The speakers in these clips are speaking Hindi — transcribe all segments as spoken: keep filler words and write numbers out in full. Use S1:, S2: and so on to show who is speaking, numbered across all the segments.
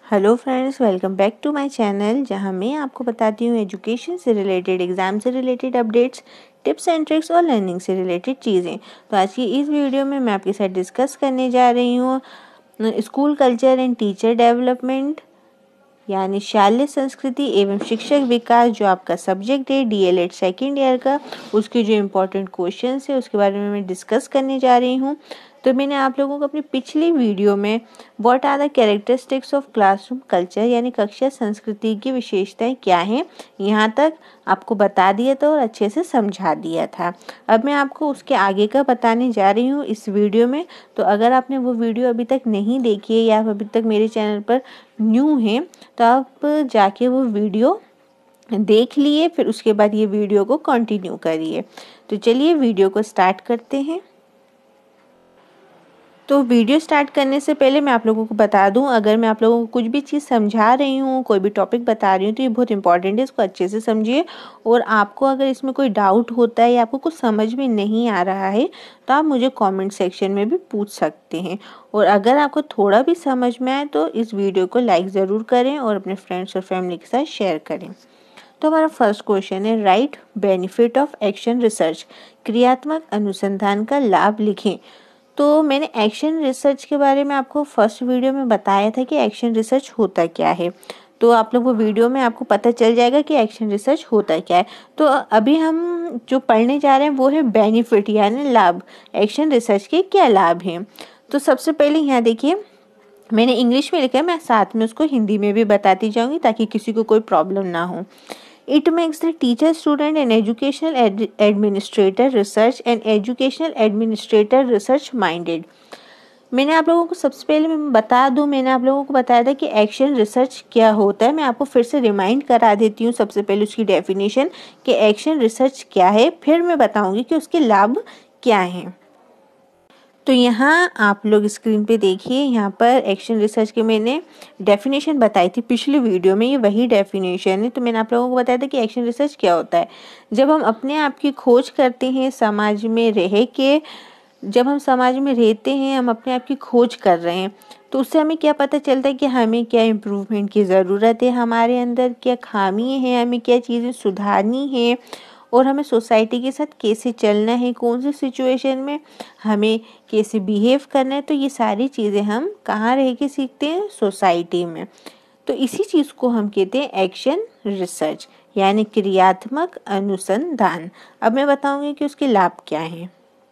S1: Hello friends, welcome back to my channel, जहां मैं आपको बताती हूँ एजुकेशन से रिलेटेड, एग्ज़ाम से related updates, tips and tricks और लर्निंग से रिलेटेड चीज़ें। तो आज की इस वीडियो में मैं आपके साथ डिस्कस करने जा रही हूँ school culture and teacher development, यानी शालेय संस्कृति एवं शिक्षक विकास, जो आपका सब्जेक्ट है डीएलएड सेकेंड ईयर का, उसके जो इम्पोर्टेंट क्वेश्चंस है उसके बारे में मैं डिस्कस करने जा रही हूँ। तो मैंने आप लोगों को अपनी पिछली वीडियो में what are the characteristics of classroom culture, यानी कक्षा संस्कृति की विशेषताएं क्या हैं, यहाँ तक आपको बता दिया था और अच्छे से समझा दिया था। अब मैं आपको उसके आगे का बताने जा रही हूँ इस वीडियो में। तो अगर आपने वो वीडियो अभी तक नहीं देखी है या आप अभी तक मेरे चैनल पर न्यू हैं तो आप जाके वो वीडियो देख लिए, फिर उसके बाद ये वीडियो को कंटिन्यू करिए। तो चलिए वीडियो को स्टार्ट करते हैं। तो वीडियो स्टार्ट करने से पहले मैं आप लोगों को बता दूं, अगर मैं आप लोगों को कुछ भी चीज़ समझा रही हूं, कोई भी टॉपिक बता रही हूं, तो ये बहुत इंपॉर्टेंट है, इसको अच्छे से समझिए। और आपको अगर इसमें कोई डाउट होता है या आपको कुछ समझ में नहीं आ रहा है तो आप मुझे कमेंट सेक्शन में भी पूछ सकते हैं। और अगर आपको थोड़ा भी समझ में आए तो इस वीडियो को लाइक ज़रूर करें और अपने फ्रेंड्स और फैमिली के साथ शेयर करें। तो हमारा फर्स्ट क्वेश्चन है, right benefit of action research, क्रियात्मक अनुसंधान का लाभ लिखें। तो मैंने एक्शन रिसर्च के बारे में आपको फर्स्ट वीडियो में बताया था कि एक्शन रिसर्च होता क्या है। तो आप लोग वो वीडियो में आपको पता चल जाएगा कि एक्शन रिसर्च होता क्या है। तो अभी हम जो पढ़ने जा रहे हैं वो है बेनिफिट, यानी लाभ। एक्शन रिसर्च के क्या लाभ हैं? तो सबसे पहले यहाँ देखिए, मैंने इंग्लिश में लिखा है, मैं साथ में उसको हिंदी में भी बताती जाऊँगी ताकि किसी को कोई प्रॉब्लम ना हो। It makes the teacher, student and educational ad- administrator research and educational administrator research minded। मैंने आप लोगों को सबसे पहले मैं बता दूं, मैंने आप लोगों को बताया था कि एक्शन रिसर्च क्या होता है। मैं आपको फिर से रिमाइंड करा देती हूँ सबसे पहले उसकी डेफिनेशन कि एक्शन रिसर्च क्या है, फिर मैं बताऊंगी कि उसके लाभ क्या हैं। तो यहाँ आप लोग स्क्रीन पे देखिए, यहाँ पर एक्शन रिसर्च के मैंने डेफिनेशन बताई थी पिछली वीडियो में, ये वही डेफिनेशन है। तो मैंने आप लोगों को बताया था कि एक्शन रिसर्च क्या होता है। जब हम अपने आप की खोज करते हैं समाज में रह के, जब हम समाज में रहते हैं, हम अपने आप की खोज कर रहे हैं, तो उससे हमें क्या पता चलता है कि हमें क्या इम्प्रूवमेंट की ज़रूरत है, हमारे अंदर क्या खामियाँ हैं, हमें क्या चीज़ें सुधारनी है और हमें सोसाइटी के साथ कैसे चलना है, कौन सी सिचुएशन में हमें कैसे बिहेव करना है। तो ये सारी चीज़ें हम कहाँ रह के सीखते हैं? सोसाइटी में। तो इसी चीज़ को हम कहते हैं एक्शन रिसर्च, यानी क्रियात्मक अनुसंधान। अब मैं बताऊंगी कि उसके लाभ क्या हैं।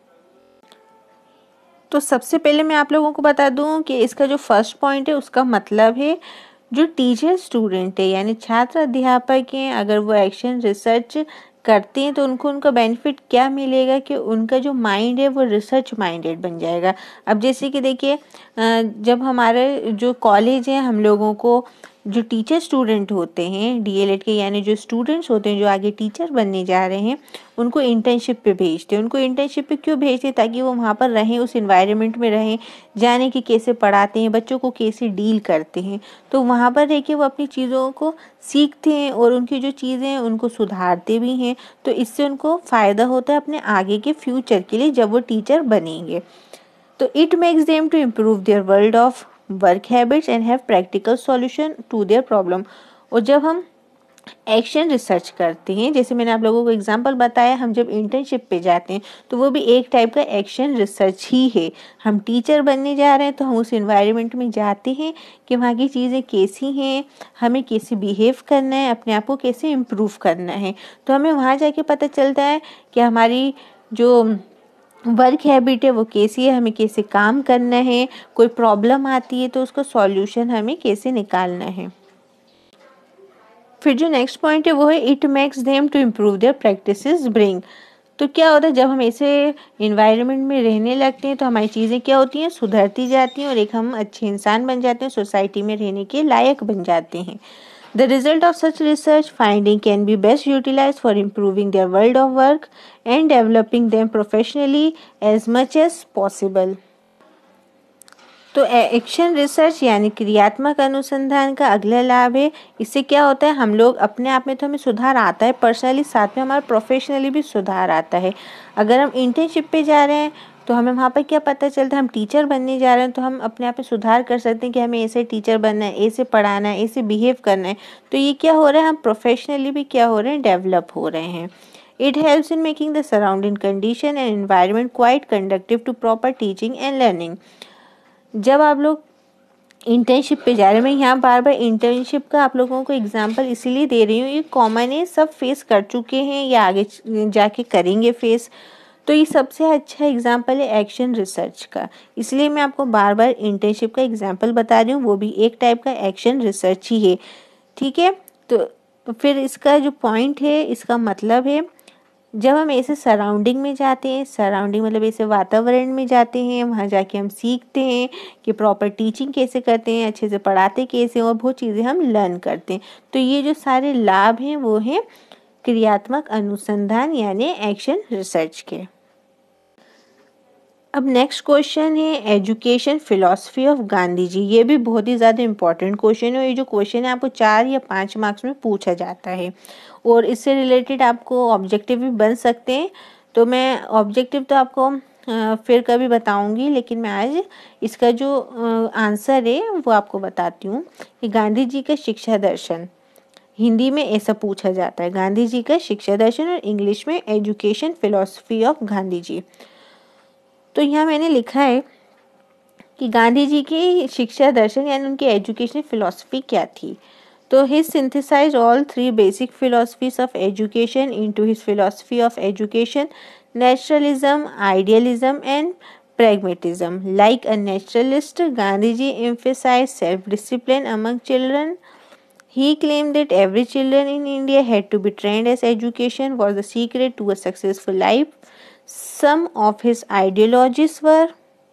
S1: तो सबसे पहले मैं आप लोगों को बता दूं कि इसका जो फर्स्ट पॉइंट है उसका मतलब है, जो टीचर स्टूडेंट है यानी छात्र अध्यापक हैं, अगर वो एक्शन रिसर्च करते हैं तो उनको उनका बेनिफिट क्या मिलेगा कि उनका जो माइंड है वो रिसर्च माइंडेड बन जाएगा। अब जैसे कि देखिए, जब हमारे जो कॉलेज है, हम लोगों को जो टीचर स्टूडेंट होते हैं डीएलएड के, यानी जो स्टूडेंट्स होते हैं जो आगे टीचर बनने जा रहे हैं, उनको इंटर्नशिप पे भेजते हैं। उनको इंटर्नशिप पे क्यों भेजते हैं? ताकि वो वहाँ पर रहें, उस इन्वायरमेंट में रहें, जाने कि कैसे पढ़ाते हैं, बच्चों को कैसे डील करते हैं। तो वहाँ पर रह के वो अपनी चीज़ों को सीखते हैं और उनकी जो चीज़ें हैं उनको सुधारते भी हैं। तो इससे उनको फ़ायदा होता है अपने आगे के फ्यूचर के लिए जब वो टीचर बनेंगे। तो it makes them to improve their world of work habits and have practical solution to their problem. और जब हम एक्शन रिसर्च करते हैं, जैसे मैंने आप लोगों को एग्जांपल बताया, हम जब इंटर्नशिप पे जाते हैं तो वो भी एक टाइप का एक्शन रिसर्च ही है। हम टीचर बनने जा रहे हैं तो हम उस एनवायरनमेंट में जाते हैं कि वहाँ की चीज़ें कैसी हैं, हमें कैसे बिहेव करना है, अपने आप को कैसे इम्प्रूव करना है। तो हमें वहाँ जाके पता चलता है कि हमारी जो वर्क हैबिट है वो कैसी है, हमें कैसे काम करना है, कोई प्रॉब्लम आती है तो उसका सॉल्यूशन हमें कैसे निकालना है। फिर जो नेक्स्ट पॉइंट है वो है, it makes them to improve their practices bring. तो क्या होता है, जब हम ऐसे इन्वायरमेंट में रहने लगते हैं तो हमारी चीज़ें क्या होती हैं? सुधरती जाती हैं और एक हम अच्छे इंसान बन जाते हैं, सोसाइटी में रहने के लायक बन जाते हैं। The result of such research finding can be best utilized for improving their world of work and developing them professionally as much as possible। तो एक्शन रिसर्च यानी क्रियात्मक अनुसंधान का अगला लाभ है, इससे क्या होता है, हम लोग अपने आप में तो हमें सुधार आता है पर्सनली, साथ में हमारा प्रोफेशनली भी सुधार आता है। अगर हम इंटर्नशिप पे जा रहे हैं तो हमें वहाँ पर क्या पता चलता है, हम टीचर बनने जा रहे हैं तो हम अपने आप में सुधार कर सकते हैं कि हमें ऐसे टीचर बनना है, ऐसे पढ़ाना है, ऐसे बिहेव करना है। तो ये क्या हो रहा है, हम प्रोफेशनली भी क्या हो रहे हैं, डेवलप हो रहे हैं। It helps in making the surrounding condition and environment quite conducive to proper teaching and learning. जब आप लोग इंटर्नशिप पे जा रहे हैं, मैं यहाँ बार बार इंटर्नशिप का आप लोगों को एग्जांपल इसीलिए दे रही हूँ, ये कॉमन है, सब फेस कर चुके हैं या आगे जाके करेंगे फेस। तो ये सबसे अच्छा एग्जांपल है एक्शन रिसर्च का, इसलिए मैं आपको बार बार इंटर्नशिप का एग्जांपल बता रही हूँ, वो भी एक टाइप का एक्शन रिसर्च ही है। ठीक है, तो फिर इसका जो पॉइंट है, इसका मतलब है जब हम ऐसे सराउंडिंग में जाते हैं, सराउंडिंग मतलब ऐसे वातावरण में जाते हैं, वहाँ जाके हम सीखते हैं कि प्रॉपर टीचिंग कैसे करते हैं, अच्छे से पढ़ाते कैसे हैं, और बहुत चीज़ें हम लर्न करते हैं। तो ये जो सारे लाभ हैं वो हैं क्रियात्मक अनुसंधान यानी एक्शन रिसर्च के। अब नेक्स्ट क्वेश्चन है education philosophy of Gandhi ji. ये भी बहुत ही ज़्यादा इम्पॉर्टेंट क्वेश्चन है, और ये जो क्वेश्चन है आपको चार या पाँच मार्क्स में पूछा जाता है, और इससे रिलेटेड आपको ऑब्जेक्टिव भी बन सकते हैं। तो मैं ऑब्जेक्टिव तो आपको फिर कभी बताऊंगी, लेकिन मैं आज इसका जो आंसर है वो आपको बताती हूँ कि गांधी जी का शिक्षा दर्शन, हिंदी में ऐसा पूछा जाता है, गांधी जी का शिक्षा दर्शन, और इंग्लिश में education philosophy of Gandhi ji. तो यहाँ मैंने लिखा है कि गांधी जी की शिक्षा दर्शन यानी उनकी एजुकेशन फिलॉसफी क्या थी। तो he synthesize all three basic philosophies of education into his philosophy of education, naturalism, idealism and pragmatism. Like a naturalist, Gandhiji emphasized self-discipline among children. He claimed that every child in India had to be trained as education was the secret to a successful life. Some of his ideologies were,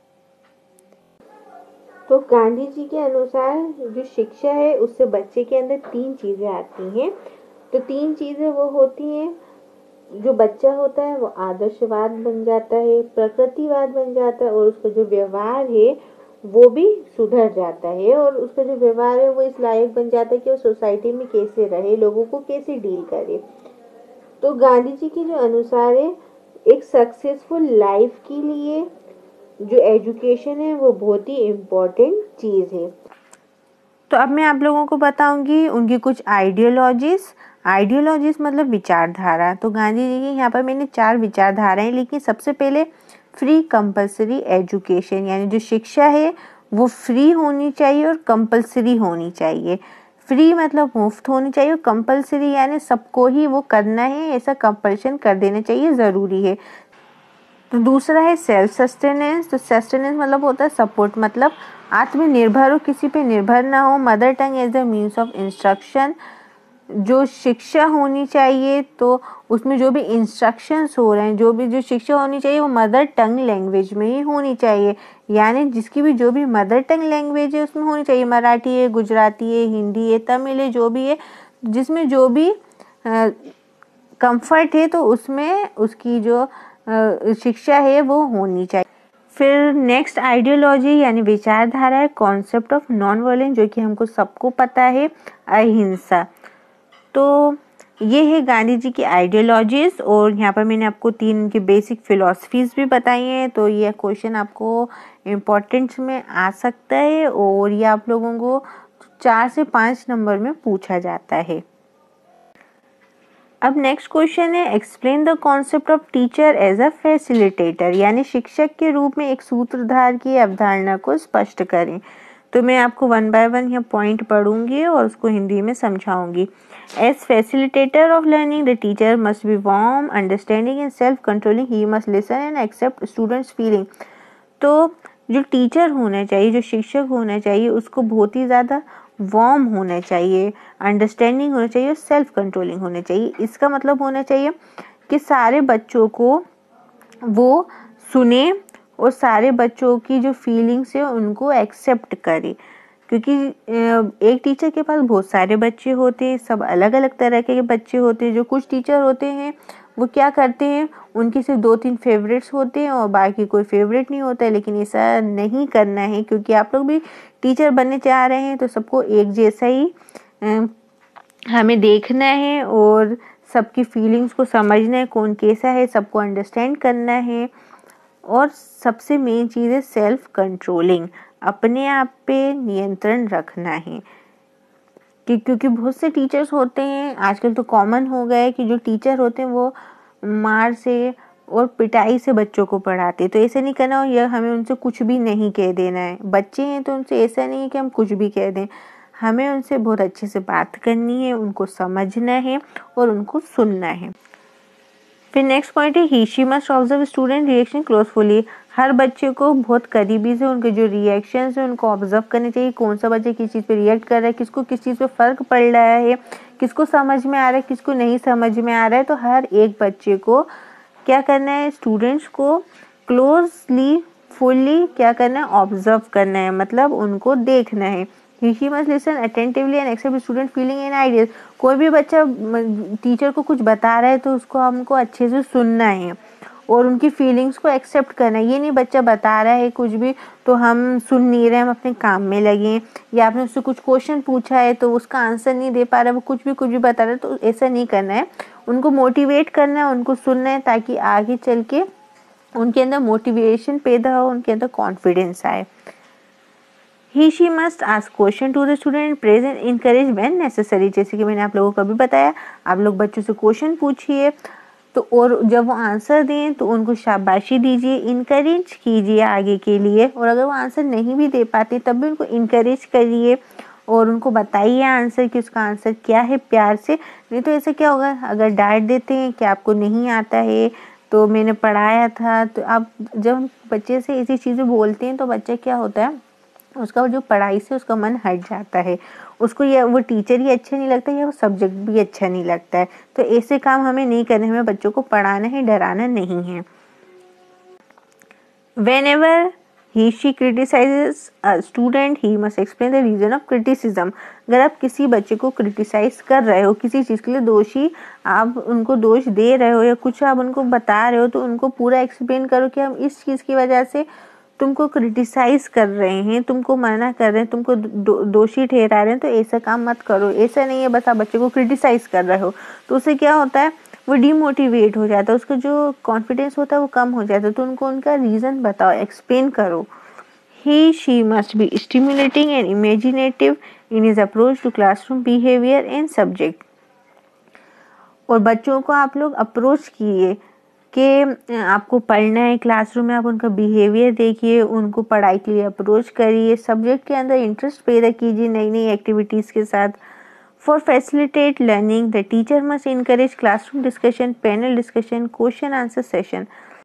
S1: तो गांधी जी के अनुसार जो शिक्षा है उससे बच्चे के अंदर तीन चीज़ें आती हैं। तो तीन चीज़ें वो होती हैं, जो बच्चा होता है वो आदर्शवाद बन जाता है, प्रकृतिवाद बन जाता है, और उसका जो व्यवहार है वो भी सुधर जाता है, और उसका जो व्यवहार है वो इस लायक बन जाता है कि वो सोसाइटी में कैसे रहे, लोगों को कैसे डील करे। तो गांधी जी के जो अनुसार है एक सक्सेसफुल लाइफ के लिए जो एजुकेशन है वो बहुत ही इम्पोर्टेंट चीज़ है। तो अब मैं आप लोगों को बताऊंगी उनकी कुछ आइडियोलॉजीज। आइडियोलॉजीज मतलब विचारधारा। तो गांधी जी की यहाँ पर मैंने चार विचारधाराएं लिखी। सबसे पहले फ्री कंपलसरी एजुकेशन, यानी जो शिक्षा है वो फ्री होनी चाहिए और कंपलसरी होनी चाहिए। फ्री मतलब मुफ्त होनी चाहिए, और कंपलसरी यानी सबको ही वो करना है, ऐसा कंपल्शन कर देना चाहिए, ज़रूरी है। तो दूसरा है सेल्फ सस्टेनेंस। तो सस्टेनेंस मतलब होता है सपोर्ट, मतलब आत्मनिर्भर हो, किसी पे निर्भर ना हो। Mother tongue as a means of instruction, जो शिक्षा होनी चाहिए तो उसमें जो भी इंस्ट्रक्शंस हो रहे हैं, जो भी जो शिक्षा होनी चाहिए वो मदर टंग लैंग्वेज में ही होनी चाहिए, यानी जिसकी भी जो भी मदर टंग लैंग्वेज है उसमें होनी चाहिए। मराठी है, गुजराती है, हिंदी है, तमिल है, जो भी है, जिसमें जो भी कंफर्ट है तो उसमें उसकी जो शिक्षा है वो होनी चाहिए। फिर नेक्स्ट आइडियोलॉजी यानी विचारधारा है कॉन्सेप्ट ऑफ नॉन वायलेंस, जो कि हमको सबको पता है, अहिंसा। तो ये है गांधी जी की आइडियोलॉजीज, और यहाँ पर मैंने आपको तीन की बेसिक फिलॉसफीज भी बताई हैं। तो ये क्वेश्चन आपको इम्पोर्टेंस में आ सकता है, और ये आप लोगों को चार से पाँच नंबर में पूछा जाता है। अब नेक्स्ट क्वेश्चन है explain the concept of teacher as a facilitator, यानी शिक्षक के रूप में एक सूत्रधार की अवधारणा को स्पष्ट करें। तो मैं आपको वन बाय वन यहाँ पॉइंट पढ़ूंगी और उसको हिंदी में समझाऊंगी। As facilitator of learning the teacher must be warm, understanding and self controlling, he must listen and accept students feeling. तो जो टीचर होना चाहिए, जो शिक्षक होना चाहिए, उसको बहुत ही ज़्यादा वार्म होना चाहिए, अंडरस्टैंडिंग होना चाहिए, सेल्फ कंट्रोलिंग होना चाहिए। इसका मतलब होना चाहिए कि सारे बच्चों को वो सुने और सारे बच्चों की जो फीलिंग्स है उनको एक्सेप्ट करे, क्योंकि एक टीचर के पास बहुत सारे बच्चे होते हैं, सब अलग अलग तरह के बच्चे होते हैं। जो कुछ टीचर होते हैं वो क्या करते हैं, उनके सिर्फ दो तीन फेवरेट्स होते हैं और बाकी कोई फेवरेट नहीं होता है, लेकिन ऐसा नहीं करना है, क्योंकि आप लोग भी टीचर बनने चाह रहे हैं तो सबको एक जैसा ही हमें देखना है और सबकी फीलिंग्स को समझना है, कौन कैसा है, सबको अंडरस्टैंड करना है। और सबसे मेन चीज़ है सेल्फ कंट्रोलिंग, अपने आप पे नियंत्रण रखना है। कि क्योंकि बहुत से टीचर्स होते हैं, आजकल तो कॉमन हो गया है कि जो टीचर होते हैं वो मार से और पिटाई से बच्चों को पढ़ाते हैं। तो ऐसा नहीं करना, या हमें उनसे कुछ भी नहीं कह देना है। बच्चे हैं तो उनसे ऐसा नहीं है कि हम कुछ भी कह दें, हमें उनसे बहुत अच्छे से बात करनी है, उनको समझना है और उनको सुनना है। फिर नेक्स्ट पॉइंट है he she must observe student reaction closefully. हर बच्चे को बहुत करीबी से उनके जो रिएक्शंस हैं उनको ऑब्जर्व करने चाहिए, कौन सा बच्चा किस चीज़ पे रिएक्ट कर रहा है, किसको किस चीज़ पे फ़र्क पड़ रहा है, किसको समझ में आ रहा है, किसको नहीं समझ में आ रहा है। तो हर एक बच्चे को क्या करना है, स्टूडेंट्स को क्लोजली फुल्ली क्या करना है, ऑब्जर्व करना है, मतलब उनको देखना है। He must listen attentively and accept student feeling and ideas. कोई भी बच्चा टीचर को कुछ बता रहा है तो उसको हमको अच्छे से सुनना है और उनकी फीलिंग्स को एक्सेप्ट करना है। ये नहीं बच्चा बता रहा है कुछ भी तो हम सुन नहीं रहे, हम अपने काम में लगे, या आपने उससे कुछ क्वेश्चन पूछा है तो उसका आंसर नहीं दे पा रहा, वो कुछ भी कुछ भी बता रहा है, तो ऐसा नहीं करना है। उनको मोटिवेट करना है, उनको सुनना है, ताकि आगे चल के उनके अंदर मोटिवेशन पैदा हो, उनके अंदर कॉन्फिडेंस आए। He she must ask question to the student, praise and encourage when necessary। जैसे कि मैंने आप लोगों को अभी बताया, आप लोग बच्चों से क्वेश्चन पूछिए तो और जब वो आंसर दें तो उनको शाबाशी दीजिए, इनकरेज कीजिए आगे के लिए, और अगर वो आंसर नहीं भी दे पाते तब भी उनको इनकरेज करिए और उनको बताइए आंसर कि उसका आंसर क्या है प्यार से। नहीं तो ऐसे क्या होगा, अगर डांट देते हैं कि आपको नहीं आता है तो मैंने पढ़ाया था, तो आप जब बच्चे से ऐसी चीज़ें बोलते हैं तो बच्चा क्या होता है, उसका जो पढ़ाई से उसका मन हट जाता है, उसको या वो टीचर ही अच्छा नहीं लगता या वो सब्जेक्ट भी अच्छा नहीं लगता है। तो ऐसे काम हमें नहीं करने, हमें बच्चों को पढ़ाना है, डराना नहीं है। Whenever he she criticizes a student, he must explain the reason of criticism। अगर आप किसी बच्चे को क्रिटिसाइज कर रहे हो, किसी चीज़ के लिए दोषी आप उनको दोष दे रहे हो या कुछ आप उनको बता रहे हो, तो उनको पूरा एक्सप्लेन करो कि हम इस चीज़ की वजह से तुमको क्रिटिसाइज कर रहे हैं, तुमको मना कर रहे हैं, तुमको दो, दोषी ठहरा रहे हैं, तो ऐसा काम मत करो। ऐसा नहीं है बस आप बच्चे को क्रिटिसाइज कर रहे हो, तो उससे क्या होता है, वो डीमोटिवेट हो जाता है, उसका जो कॉन्फिडेंस होता है वो कम हो जाता है। तो उनको उनका रीज़न बताओ, एक्सप्लेन करो। He she must be stimulating and imaginative in his approach to classroom behaviour and subject. और बच्चों को आप लोग अप्रोच किए कि आपको पढ़ना है क्लासरूम में, आप उनका बिहेवियर देखिए, उनको पढ़ाई के लिए अप्रोच करिए, सब्जेक्ट के अंदर इंटरेस्ट पैदा कीजिए नई नई एक्टिविटीज़ के साथ। For facilitate learning the teacher must encourage classroom discussion, panel discussion, question answer session.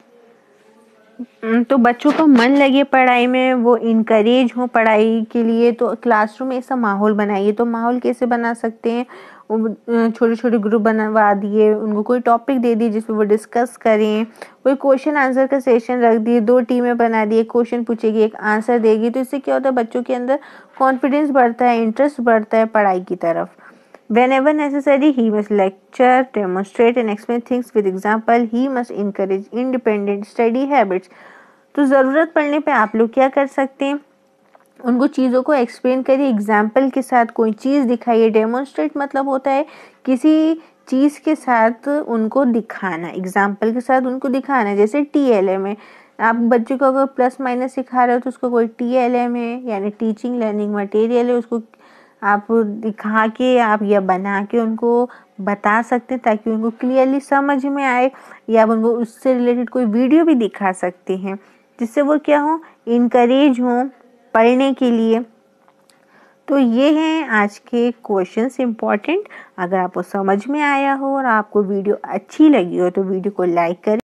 S1: तो बच्चों का मन लगे पढ़ाई में, वो इनकरेज हो पढ़ाई के लिए, तो क्लासरूम में ऐसा माहौल बनाइए। तो माहौल कैसे बना सकते हैं, छोटे छोटे ग्रुप बनवा दिए, उनको कोई टॉपिक दे दिए जिसपे वो डिस्कस करें, कोई क्वेश्चन आंसर का सेशन रख दिए, दो टीमें बना दिए, क्वेश्चन पूछेगी एक आंसर देगी। तो इससे क्या होता है, बच्चों के अंदर कॉन्फिडेंस बढ़ता है, इंटरेस्ट बढ़ता है पढ़ाई की तरफ। Whenever necessary, he must lecture, demonstrate and explain things with example. He must encourage independent study habits। तो ज़रूरत पड़ने पे आप लोग क्या कर सकते हैं, उनको चीज़ों को एक्सप्लेन करिए, एग्जाम्पल के साथ कोई चीज़ दिखाइए। डेमोन्स्ट्रेट मतलब होता है किसी चीज़ के साथ उनको दिखाना, एग्जाम्पल के साथ उनको दिखाना। जैसे टी एल एम है, आप बच्चे को अगर प्लस माइनस सिखा रहे हो तो उसको कोई टी एल एम है यानी टीचिंग लर्निंग मटेरियल है, उसको आप दिखा के आप या बना के उनको बता सकते हैं ताकि उनको क्लियरली समझ में आए, या आप उनको उससे रिलेटेड कोई वीडियो भी दिखा सकते हैं जिससे वो क्या हो, इनकरेज हो पढ़ने के लिए। तो ये हैं आज के क्वेश्चंस इम्पॉर्टेंट। अगर आपको समझ में आया हो और आपको वीडियो अच्छी लगी हो तो वीडियो को लाइक करें।